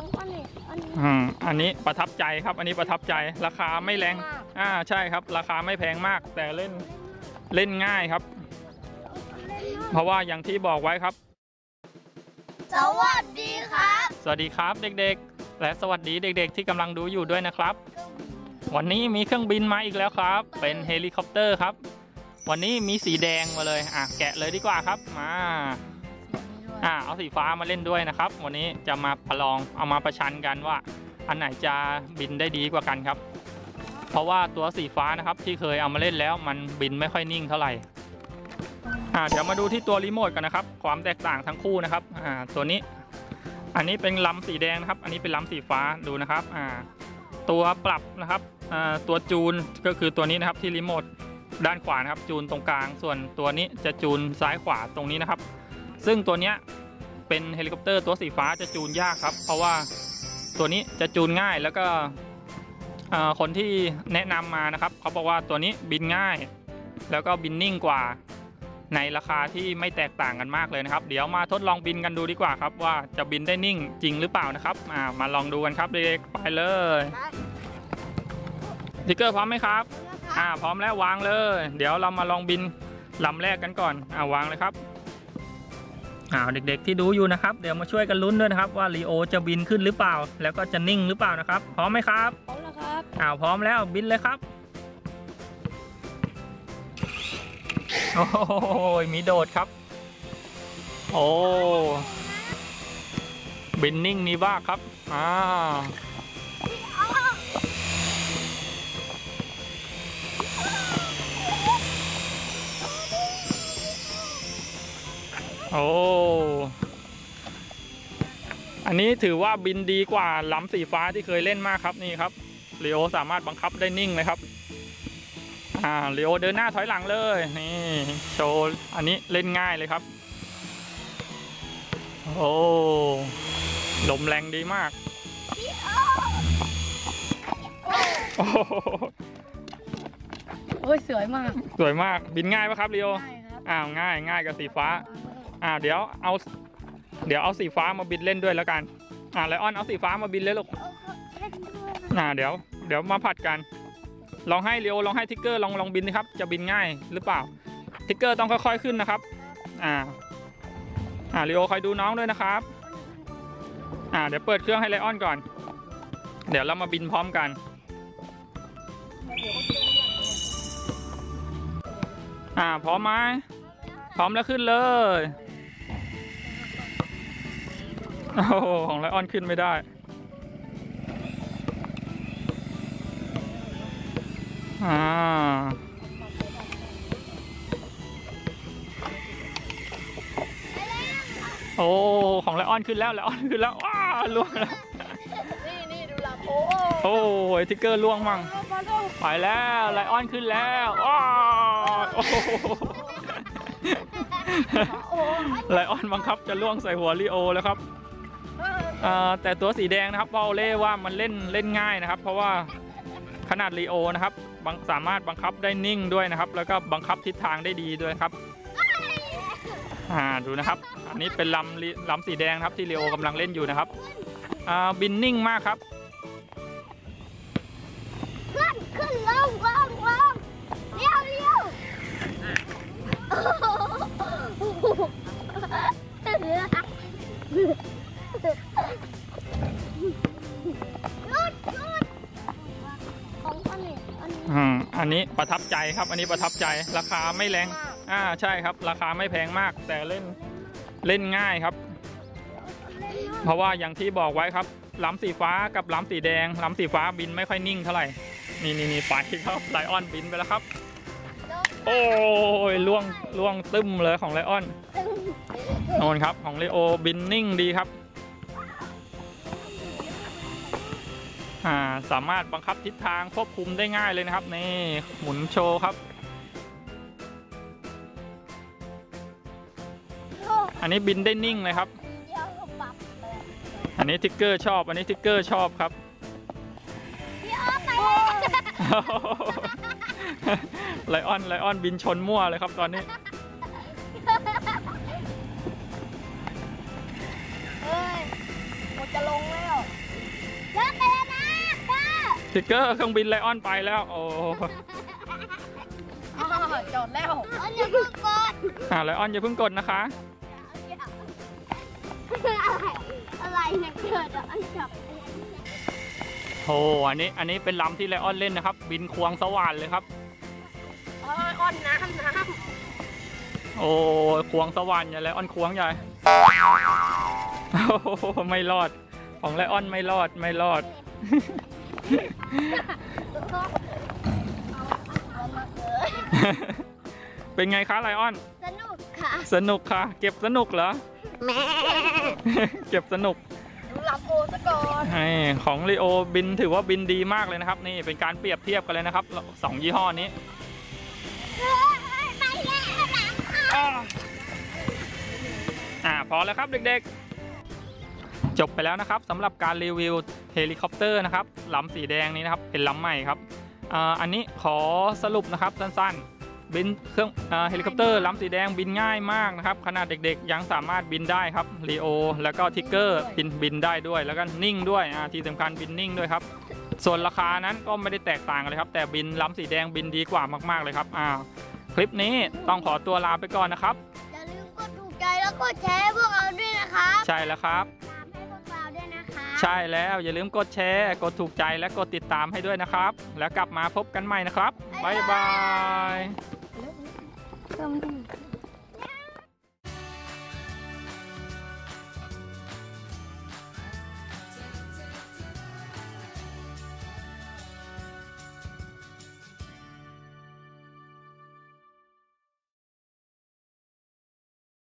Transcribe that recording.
อันนี้ประทับใจครับอันนี้ประทับใจราคาไม่แรงใช่ครับราคาไม่แพงมากแต่เล่นง่ายครับเพราะว่าอย่างที่บอกไว้ครับสวัสดีครับสวัสดีครับเด็กๆและสวัสดีเด็กๆที่กำลังดูอยู่ด้วยนะครับวันนี้มีเครื่องบินมาอีกแล้วครับเป็นเฮลิคอปเตอร์ครับวันนี้มีสีแดงมาเลยแกะเลยดีกว่าครับมาเอาสีฟ้ามาเล่นด้วยนะครับวันนี้จะมาประลองเอามาประชันกันว่าอันไหนจะบินได้ดีกว่ากันครับเพราะว่าตัวสีฟ้านะครับที่เคยเอามาเล่นแล้วมันบินไม่ค่อยนิ่งเท่าไหร่เดี๋ยวมาดูที่ตัวรีโมทกันนะครับความแตกต่างทั้งคู่นะครับตัวนี้อันนี้เป็นลำสีแดงนะครับอันนี้เป็นลำสีฟ้าดูนะครับตัวปรับนะครับตัวจูนก็คือตัวนี้นะครับที่รีโมทด้านขวานะครับจูนตรงกลางส่วนตัวนี้จะจูนซ้ายขวาตรงนี้นะครับซึ่งตัวนี้เป็นเฮลิคอปเตอร์ตัวสีฟ้าจะจูนยากครับเพราะว่าตัวนี้จะจูนง่ายแล้วก็คนที่แนะนำมานะครับเขาบอกว่าตัวนี้บินง่ายแล้วก็บินนิ่งกว่าในราคาที่ไม่แตกต่างกันมากเลยนะครับเดี๋ยวมาทดลองบินกันดูดีกว่าครับว่าจะบินได้นิ่งจริงหรือเปล่านะครับมาลองดูกันครับเด็กๆไปเลยทิกเกอร์พร้อมไหมครับพร้อมแล้ววางเลยเดี๋ยวเรามาลองบินลำแรกกันก่อนวางเลยครับเด็กๆที่ดูอยู่นะครับเดี๋ยวมาช่วยกันลุ้นด้วยนะครับว่าลีโอจะบินขึ้นหรือเปล่าแล้วก็จะนิ่งหรือเปล่านะครับพร้อมไหมครับพร้อมแล้วครับพร้อมแล้วบินเลยครับโอ้ยมีโดดครับโอ้บินนิ่งนี่บ้าครับโอ้อันนี้ถือว่าบินดีกว่าลำสีฟ้าที่เคยเล่นมากครับนี่ครับลีโอสามารถบังคับได้นิ่งเลยครับลีโอเดินหน้าถอยหลังเลยนี่โชว์อันนี้เล่นง่ายเลยครับโอ้ลมแรงดีมากโอ้ยสวยมากสวยมากบินง่ายปะครับลีโอง่ายกับสีฟ้าเดี๋ยวเอาสีฟ้ามาบินเล่นด้วยแล้วกันไลออนเอาสีฟ้ามาบินเลยลูกเดี๋ยวมาผัดกันลองให้ลีโอลองให้ทิกเกอร์ลองบินนะครับจะบินง่ายหรือเปล่าทิกเกอร์ต้องค่อยๆขึ้นนะครับลีโอคอยดูน้องด้วยนะครับเดี๋ยวเปิดเครื่องให้ไลออนก่อนเดี๋ยวเรามาบินพร้อมกันพร้อมไหมพร้อมแล้วขึ้นเลยโอ้ของไลออนขึ้นไม่ได้โอ้ของไลออนขึ้นแล้วว้าล่วงแล้วนี่ดูลาโพโอ้ยทิกเกอร์ล่วงมั่งไปแล้วไลออนขึ้นแล้วไลออนบังคับจะล่วงใส่หัวลีโอแล้วครับแต่ตัวสีแดงนะครับว่าเล่ว่ามันเล่นง่ายนะครับเพราะว่าขนาดลีโอนะครับสามารถบังคับได้นิ่งด้วยนะครับแล้วก็บังคับทิศทางได้ดีด้วยครับดูนะครับอันนี้เป็นลำสีแดงครับที่ลีโอกำลังเล่นอยู่นะครับบินนิ่งมากครับขึ้นลงเลี้ยวอันนี้ประทับใจครับอันนี้ประทับใจราคาไม่แรงใช่ครับราคาไม่แพงมากแต่เล่นง่ายครับเพราะว่าอย่างที่บอกไว้ครับลำสีฟ้ากับลำสีแดงลำสีฟ้าบินไม่ค่อยนิ่งเท่าไหร่นี่ไปครับไลออนบินไปแล้วครับโอ้ยล่วงตึ้มเลยของไลออนโน่นครับของลีโอบินนิ่งดีครับสามารถบังคับทิศทางควบคุมได้ง่ายเลยนะครับนี่หมุนโชว์ครับอันนี้บินได้นิ่งเลยครับอันนี้ทิกเกอร์ชอบอันนี้ทิกเกอร์ชอบครับไลออนบินชนมั่วเลยครับตอนนี้หมดจะลงแล้วทิกเกอร์เครื่องบินไลออนไปแล้วโอ้จอดแล้วอย่าเพิ่งกดไลออนอย่าเพิ่งกดนะคะอะไรเนี่ยเกิดอ่ะจับโอ้อันนี้เป็นลำที่ไลออนเล่นนะครับ บินควงสว่านเลยครับอ้อนน้ำโอ้ควงสว่านใหญ่ไลออนควงใหญ่โอ้ไม่รอดของไลออนไม่รอด เป็นไงคะไลออนสนุกค่ะสนุกค่ะ เก็บสนุกเหรอแม่เก็บสนุกหลับโอซะก่อนของลีโอบินถือว่าบินดีมากเลยนะครับ นี่เป็นการเปรียบเทียบกันเลยนะครับ2ยี่ห้อนี้ไปแล้วพอแล้วครับเด็กๆ จบไปแล้วนะครับสำหรับการรีวิวเฮลิคอปเตอร์นะครับลำสีแดงนี้นะครับเป็นลำใหม่ครับอันนี้ขอสรุปนะครับสั้นๆบินเครื่องเฮลิคอปเตอร์ลำสีแดงบินง่ายมากนะครับขนาดเด็กๆยังสามารถบินได้ครับลีโอแล้วก็ทิกเกอร์บินได้ด้วยแล้วก็นิ่งด้วยที่สำคัญบินนิ่งด้วยครับส่วนราคานั้นก็ไม่ได้แตกต่างกันเลยครับแต่บินลำสีแดงบินดีกว่ามากๆเลยครับคลิปนี้ต้องขอตัวลาไปก่อนนะครับอย่าลืมกดถูกใจแล้วกดแชร์ให้พวกเราด้วยนะครับใช่แล้วครับตามให้พวกเราด้วยนะคะใช่แล้วอย่าลืมกดแชร์กดถูกใจและกดติดตามให้ด้วยนะครับแล้วกลับมาพบกันใหม่นะครับบ๊ายบายเริ่ม